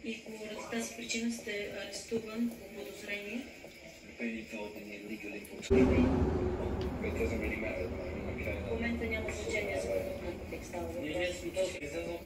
И поради тази причина сте арестуван по подозрение. В момента няма значение за какъв наркотик става въпрос.